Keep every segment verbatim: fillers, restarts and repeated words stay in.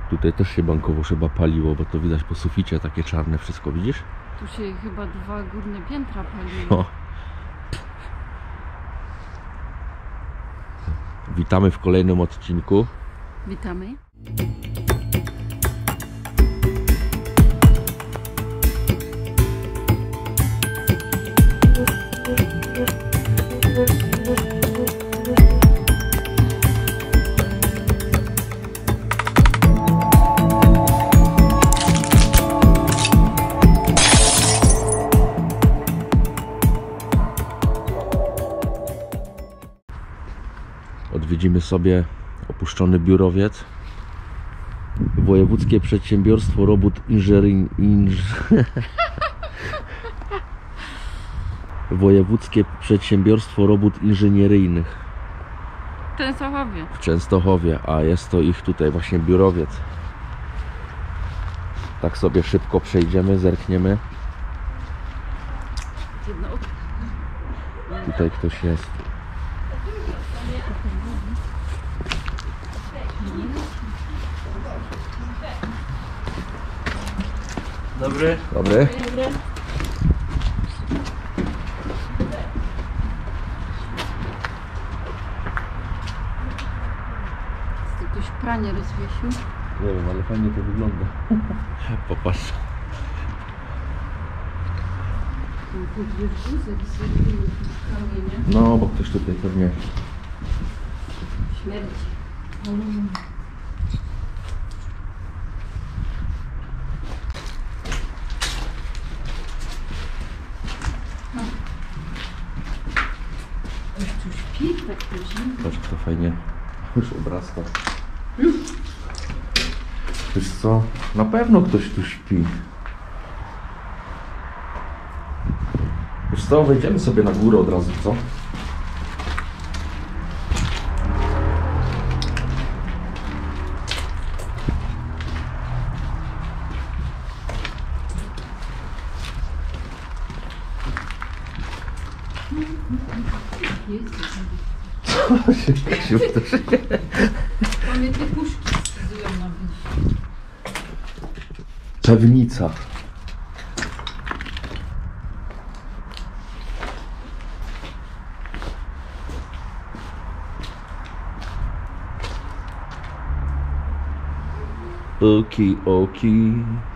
Tutaj też się bankowo chyba paliło, bo to widać po suficie takie czarne wszystko, widzisz? Tu się chyba dwa górne piętra paliły. O. Witamy w kolejnym odcinku. Witamy. Odwiedzimy sobie opuszczony biurowiec. Wojewódzkie Przedsiębiorstwo Robót Inżynieryjnych. Inż... Wojewódzkie Przedsiębiorstwo Robót Inżynieryjnych W Częstochowie. w Częstochowie, a jest to ich tutaj właśnie biurowiec. Tak sobie szybko przejdziemy, zerkniemy. Tutaj ktoś jest. Dobry. Dobry. Ktoś pranie rozwiesił. Nie wiem, ale fajnie to wygląda. Popatrz. No, bo ktoś tutaj pewnie Śmierci. Ktoś tu śpi, tak to zimno. Patrz, kto fajnie już obrasta. Wiesz co? Na pewno ktoś tu śpi. Wiesz co? Wejdziemy sobie na górę od razu, co? Co się Kasiu też nie... Mamy te puszki zzują na wyjściu. Pewnica. Oki, oki.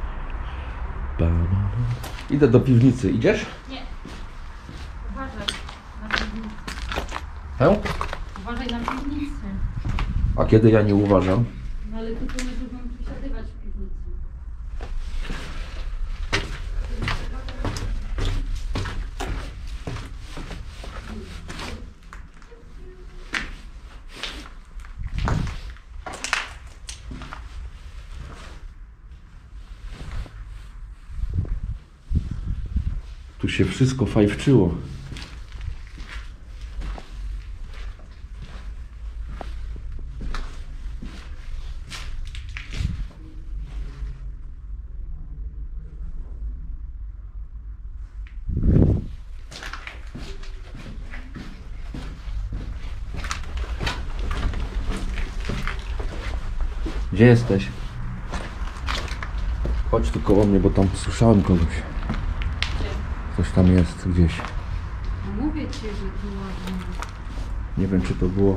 Idę do piwnicy. Idziesz? Nie. Uważaj na piwnicę. He? Uważaj na piwnicę. A kiedy ja nie uważam? No ale tu my tu będziemy przesiadywać w piwnicy. Tu się wszystko fajwczyło. Gdzie jesteś? Chodź tu koło mnie, bo tam słyszałem kogoś. Coś tam jest gdzieś. No mówię ci, że tu ładnie. Nie wiem, czy to było...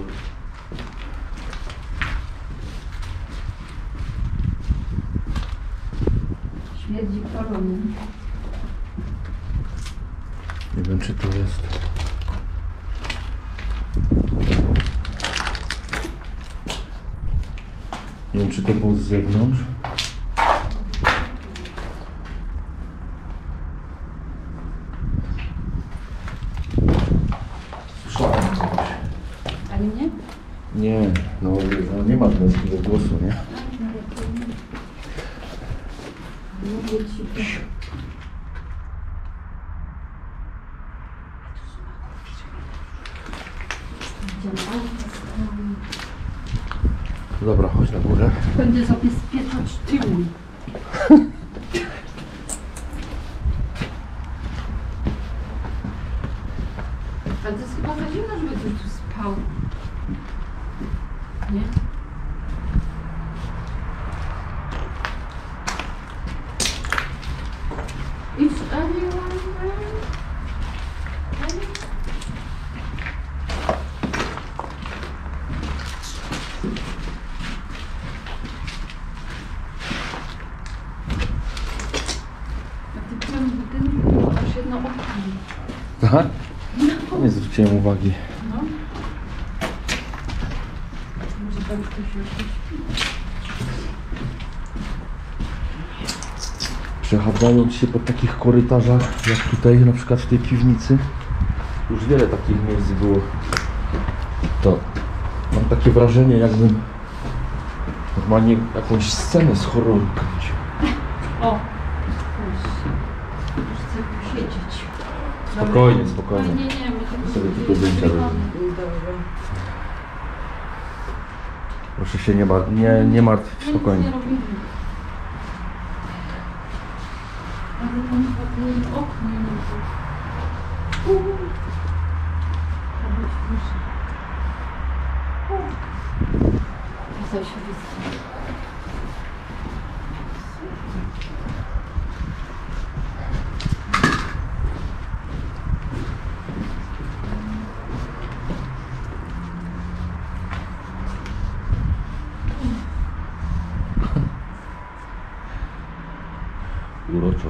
Śmierdzi koroną. Nie wiem, czy to jest... Nie wiem, czy to było z zewnątrz. Słyszałem kogoś. Ale nie? Nie, no, no nie ma męskiego głosu, nie? Mówię ci. Dobra, chodź na górę. Będzie sobie spieczać tyłu. Ale to jest chyba za zimno, żeby ktoś tu spał. Nie? Tak? Nie zwróciłem uwagi. No. Może tam ktoś już Przechadzając się po takich korytarzach, jak tutaj na przykład w tej piwnicy, już wiele takich miejsc było, to mam takie wrażenie, jakbym normalnie jakąś scenę z horroru kręcił. O! Już, już chcę posiedzieć. Spokojnie, Dobra. spokojnie. Ale nie, nie, my tego Sobie nie tylko zdjęcia nagrywamy. robimy. Dobra. Proszę się nie, ma, nie, nie martwić, My nic spokojnie. nie robimy. Ale tam chyba okno nie ma. Uuu. To być wyżej. Coś wystawi. Uroczo.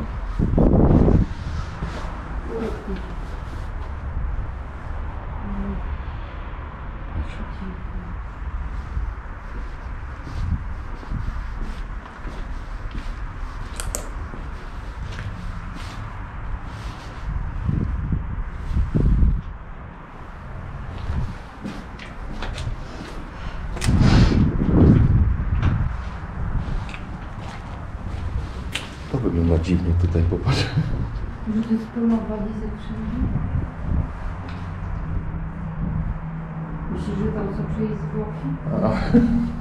To wygląda dziwnie tutaj, popatrz. Że to jest pełna walizek wszędzie. Myślisz, że tam są czyjeś zwłoki? A.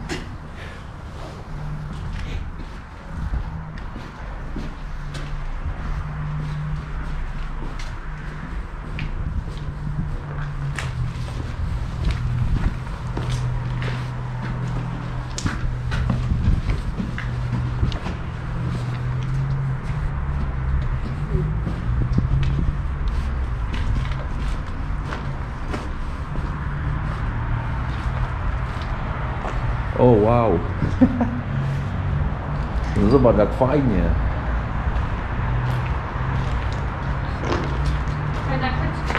O, wow. No zobacz, jak fajnie. Fajna chodź.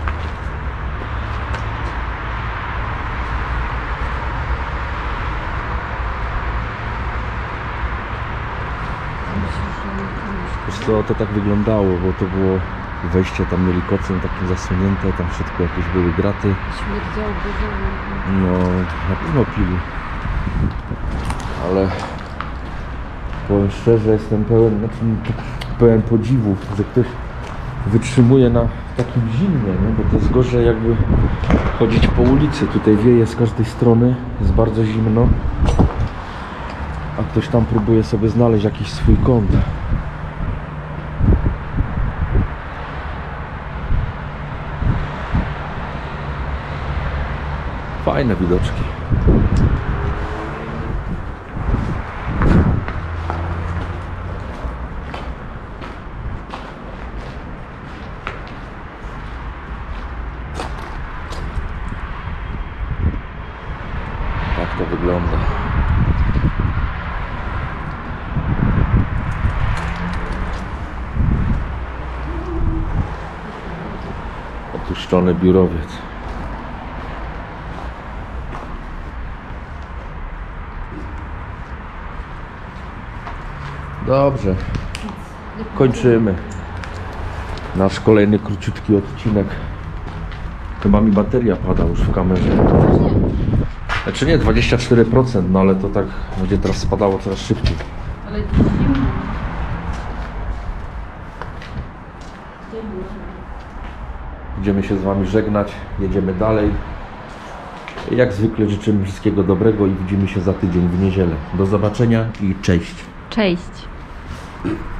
Wiesz co, to tak wyglądało, bo to było wejście, tam mieli kocem takim zasunięte, tam w środku jakieś były graty. Śmierdziało bezumnie. No, na pewno pili. Ale powiem szczerze, jestem pełen, znaczy, pełen podziwu, że ktoś wytrzymuje na takim zimnie, nie? Bo to jest gorzej jakby chodzić po ulicy. Tutaj wieje z każdej strony, jest bardzo zimno, a ktoś tam próbuje sobie znaleźć jakiś swój kąt. Fajne widoczki. Tak to wygląda. Opuszczony biurowiec. Dobrze, kończymy nasz kolejny króciutki odcinek. Chyba mi bateria pada już w kamerze. Znaczy nie, dwadzieścia cztery procent, no ale to tak będzie teraz spadało coraz szybciej. Ale to zimno. Zimno. Będziemy się z Wami żegnać, jedziemy dalej. Jak zwykle życzymy wszystkiego dobrego i widzimy się za tydzień w niedzielę. Do zobaczenia i cześć. Cześć.